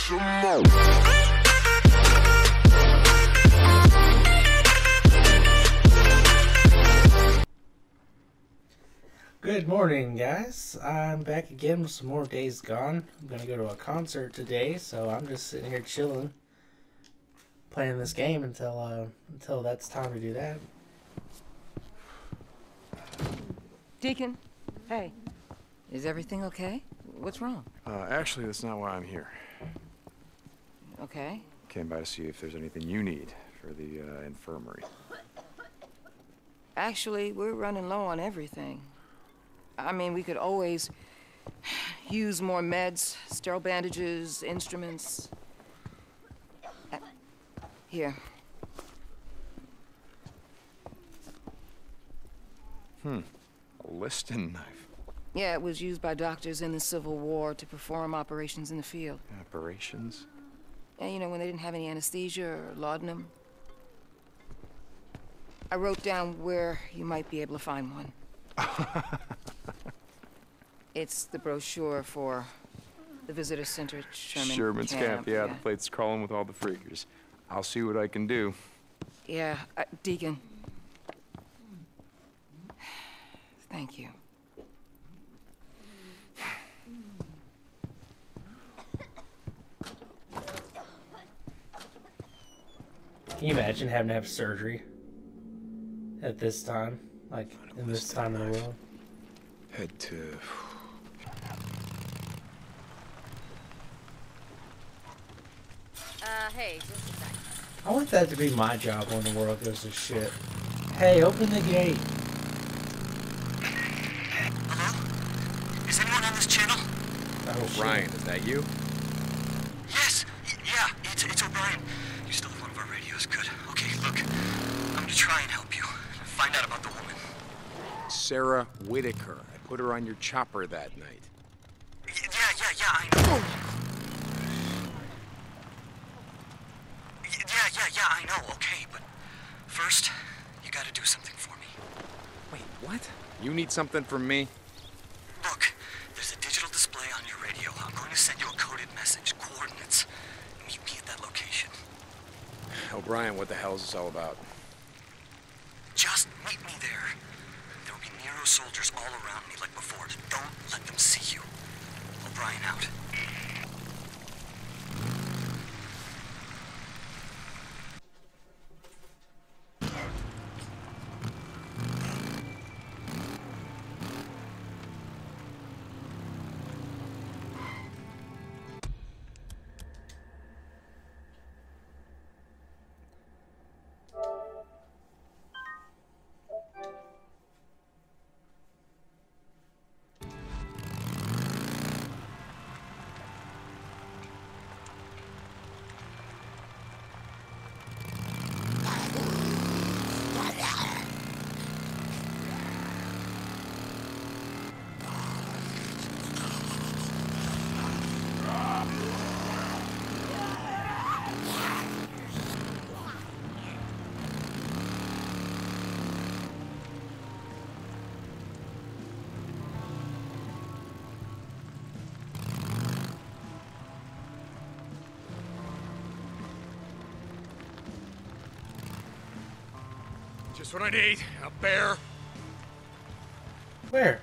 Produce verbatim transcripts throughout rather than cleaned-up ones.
Good morning, guys. I'm back again with some more Days Gone. I'm gonna go to a concert today, so I'm just sitting here chilling, playing this game until uh, until that's time to do that. Deacon, hey, is everything okay? What's wrong? Uh, actually, that's not why I'm here. Okay. Came by to see if there's anything you need for the uh, infirmary. Actually, we're running low on everything. I mean, we could always use more meds, sterile bandages, instruments. Uh, here. Hmm. A Liston knife. Yeah, it was used by doctors in the Civil War to perform operations in the field. Operations? Yeah, you know, when they didn't have any anesthesia or laudanum. I wrote down where you might be able to find one. It's the brochure for the visitor center at Sherman Sherman's camp, camp yeah, yeah, the plate's crawling with all the freakers. I'll see what I can do. Yeah, uh, Deacon. Thank you. Can you imagine having to have surgery at this time? Like, in this time of the world? Head to... Uh, hey, just a sec. I want that to be my job when the world goes to shit. Hey, open the gate. Hello? Is anyone on this channel? Oh, shit. Ryan, is that you? Yes. Y yeah, it's, it's O'Brien. You still have one of our radios. Good. Okay, look. I'm gonna try and help you. Find out about the woman. Sarah Whitaker. I put her on your chopper that night. Y yeah, yeah, yeah, I know. Y yeah, yeah, yeah, I know. Okay, but first, you gotta do something for me. Wait, what? You need something from me? Look, there's a digital display on your radio. I'm going to send you a coded message, coordinates. Meet me at that location. O'Brien, what the hell is this all about? Just meet me there. There will be Nero soldiers all around me like before. Don't let them see you. O'Brien out. Just what I need. A bear. Where?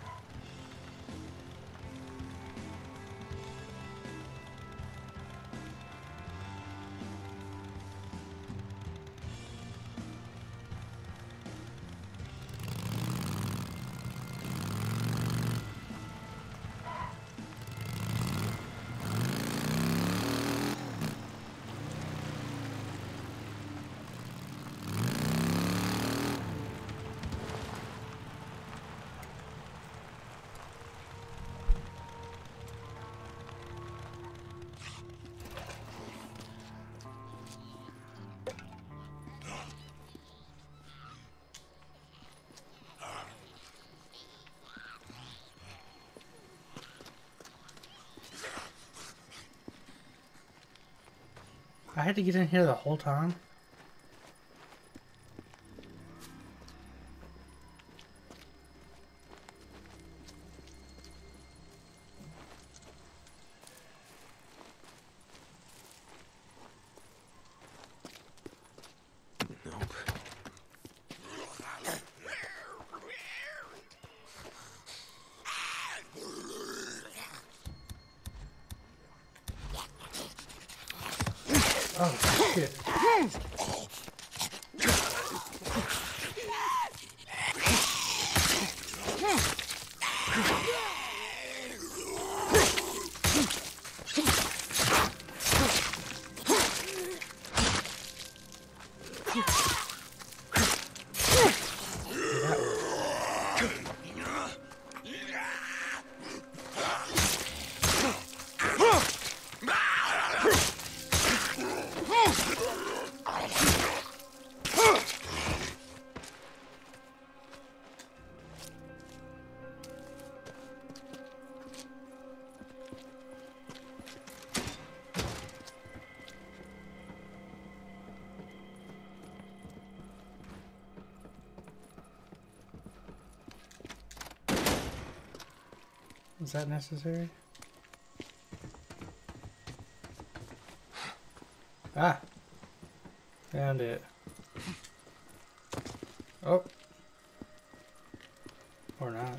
I had to get in here the whole time? Oh, shit. Is that necessary? Ah! Found it. Oh! Or not.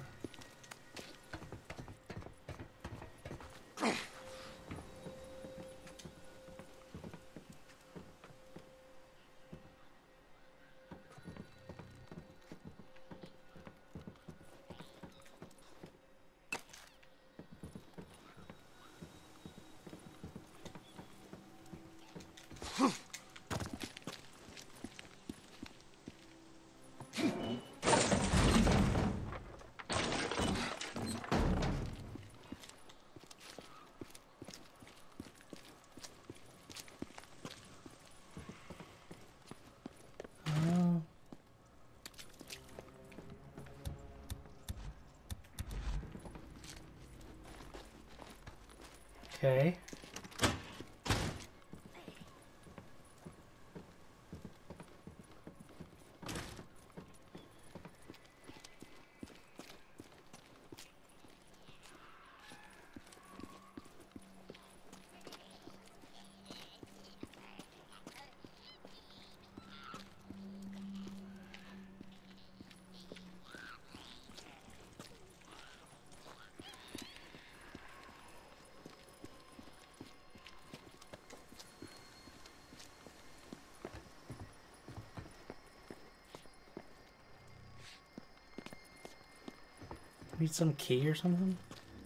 Okay. Need some key or something?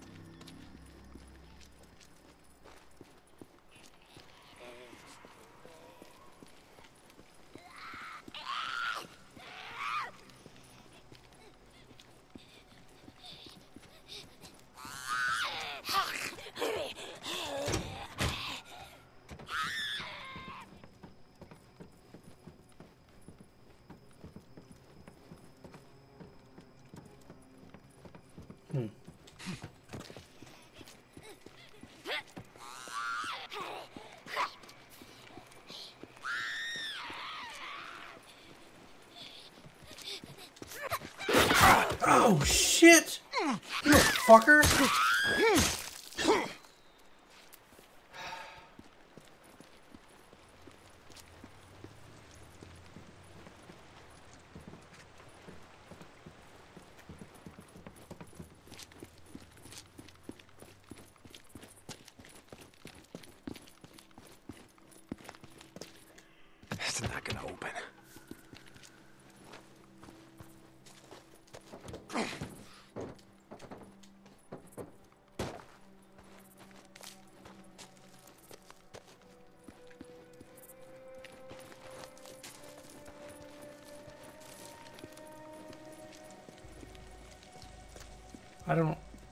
Hmm. Oh shit! You fucker! It's not gonna open. I don't...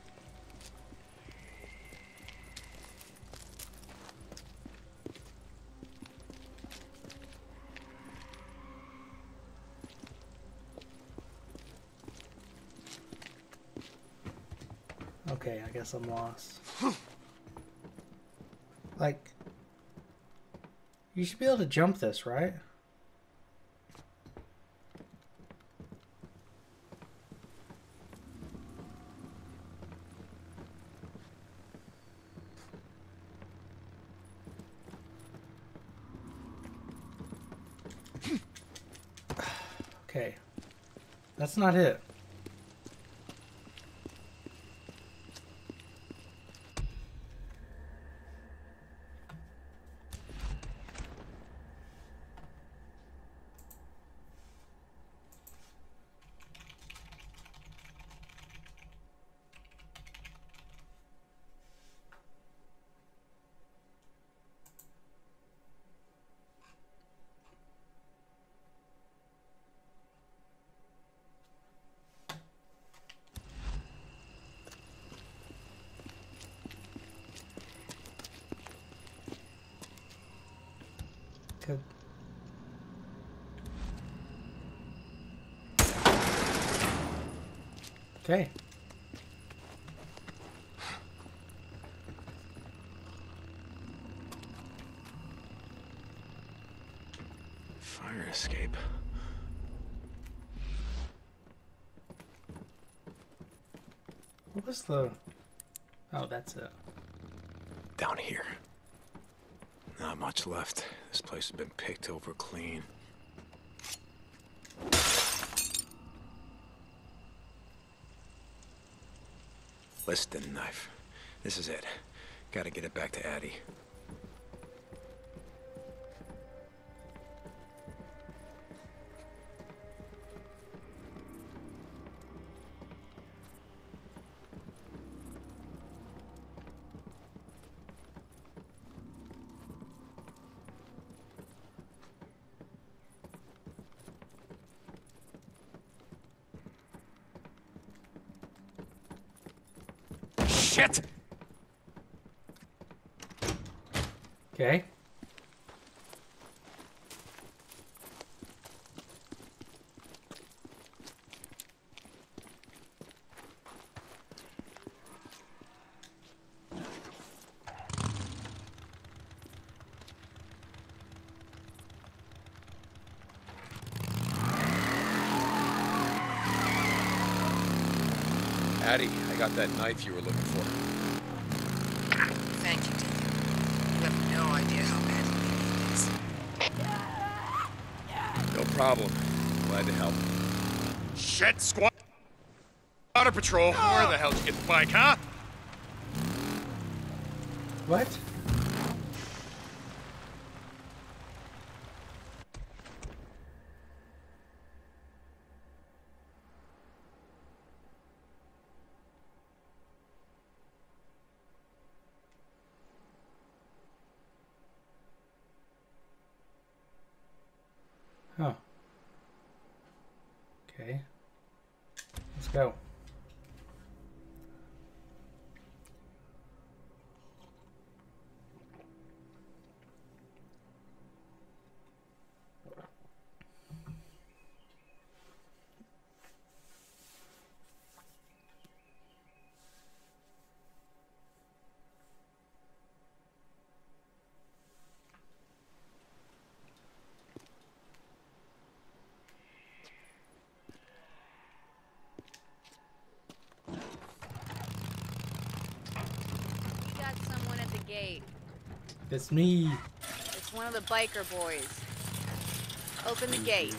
Okay, I guess I'm lost. Like... You should be able to jump this, right? Okay. That's not it. Good. Okay. Fire escape. What was the... Oh, that's it. Down here. Not much left. This place has been picked over clean. Liston knife. This is it. Gotta get it back to Addie. Shit! Okay. Addie, I got that knife you were looking for. Thank you, Deacon. You have no idea how bad it is. No problem. Glad to help. Shit, squad. Water patrol. Where the hell did you get the bike, huh? What? Oh. Okay. Let's go. Gate. It's me. It's one of the biker boys. Open the gate.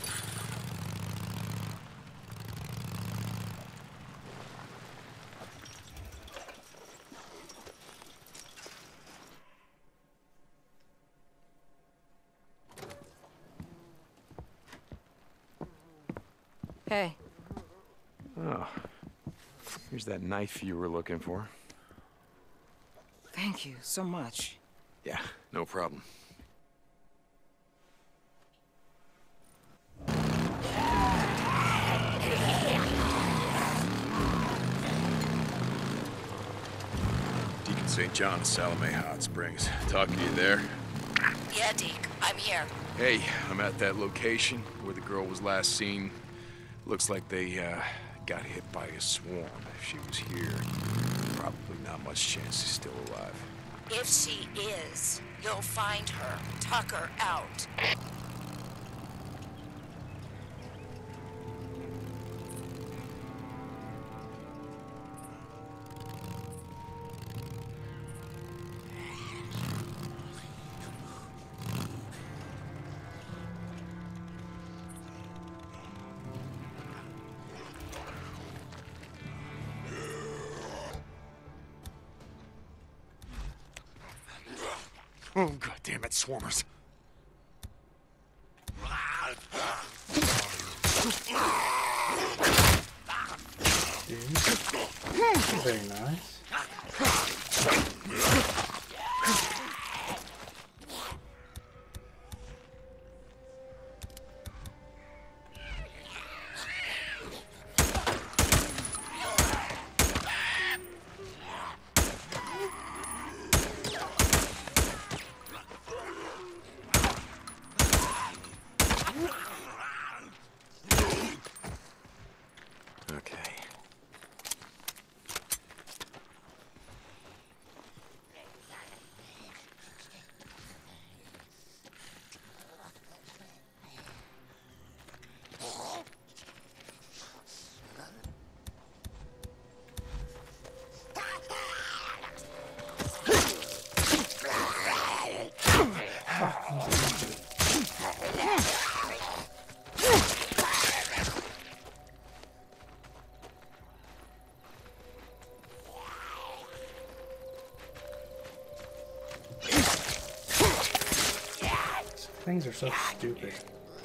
Hey. Oh. Here's that knife you were looking for. Thank you so much. Yeah, no problem. Deacon Saint John, Salome Hot Springs. Talking to you there? Yeah, Deke, I'm here. Hey, I'm at that location where the girl was last seen. Looks like they, uh, got hit by a swarm. If she was here, probably not much chance she's still alive. If she is, you'll find her. Tuck her out. Oh, God damn it, swarmers. Very nice. Things are so stupid.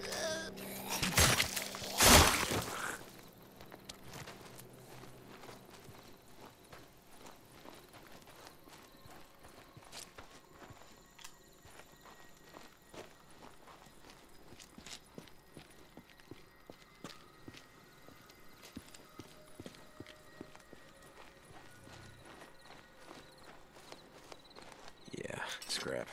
Yeah, scrap.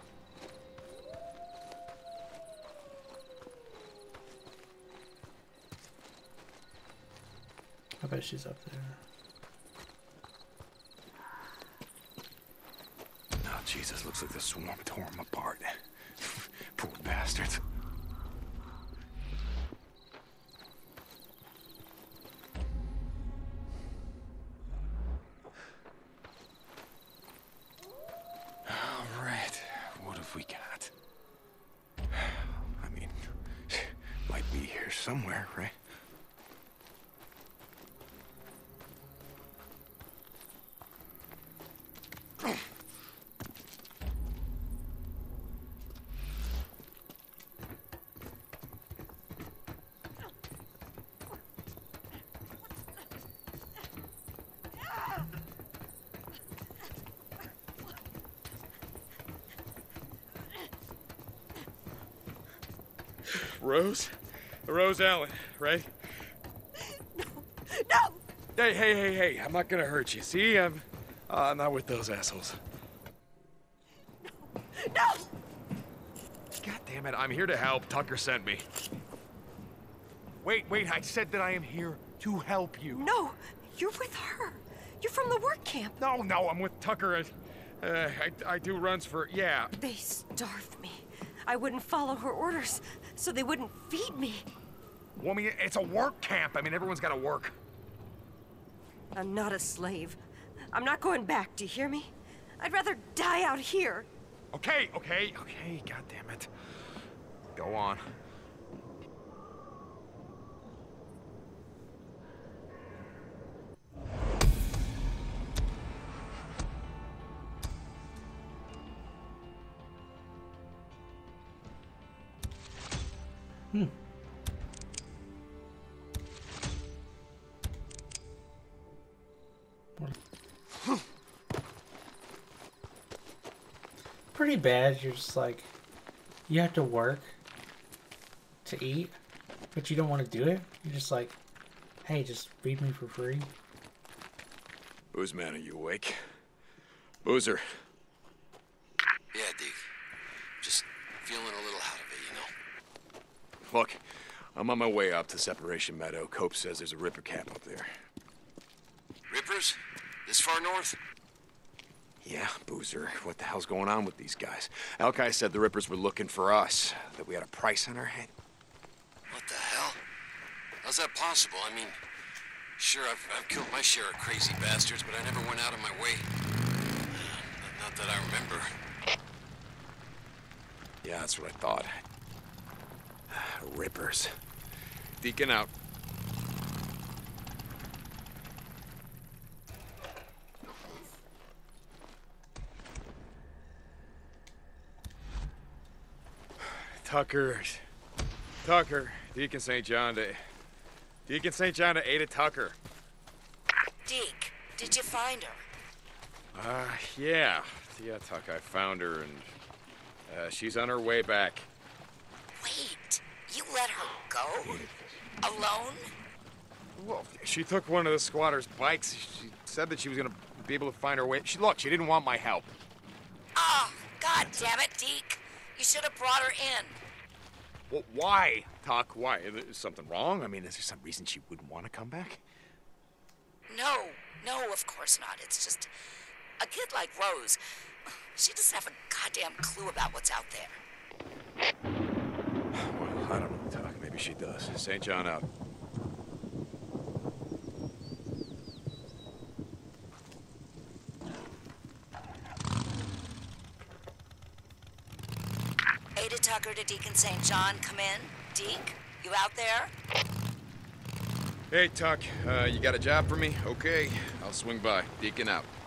I bet she's up there. Oh, Jesus, looks like the swarm tore him apart. Poor bastards. All right, what have we got? I mean, might be here somewhere, right? Rose? Rose Allen, right? No! No! Hey, hey, hey, hey, I'm not gonna hurt you. See, I'm, uh, I'm not with those assholes. No! God damn it, I'm here to help. Tucker sent me. Wait, wait, I said that I am here to help you. No! You're with her. You're from the work camp. No, no, I'm with Tucker. I, uh, I, I do runs for, yeah. They starved me. I wouldn't follow her orders, so they wouldn't feed me. Well, I mean, it's a work camp. I mean, everyone's gotta work. I'm not a slave. I'm not going back, do you hear me? I'd rather die out here. Okay, okay, okay, god damn it. Go on. Hmm. Pretty bad. You're just like, you have to work to eat, but you don't want to do it. You're just like, hey, just feed me for free. Boozman, are you awake? Boozer. Yeah, Deke. Just feeling a little out of it, you know? Look, I'm on my way up to Separation Meadow. Cope says there's a Ripper camp up there. Rippers? This far north? Yeah, Boozer. What the hell's going on with these guys? Alki said the Rippers were looking for us, that we had a price on our head. What the hell? How's that possible? I mean, sure, I've, I've killed my share of crazy bastards, but I never went out of my way. Not that I remember. Yeah, that's what I thought. Rippers. Deacon out. Tucker. Tucker. Deacon Saint John to... Deacon Saint John to Ada Tucker. Deke, Did you find her? Uh, yeah. Yeah, Tuck, I found her, and uh, she's on her way back. Wait, you let her go? Alone? Well, she took one of the squatters' bikes. She said that she was gonna be able to find her way. She look, she didn't want my help. Ah, oh, God damn it, Deke. You should have brought her in. Well, why, Tuck? Why? Is something wrong? I mean, is there some reason she wouldn't want to come back? No, no, of course not. It's just a kid like Rose. She doesn't have a goddamn clue about what's out there. Well, I don't know, Tuck. Maybe she does. Saint John out. Ada Tucker to Deacon Saint John. Come in. Deke, you out there? Hey, Tuck. Uh, you got a job for me? Okay. I'll swing by. Deacon out.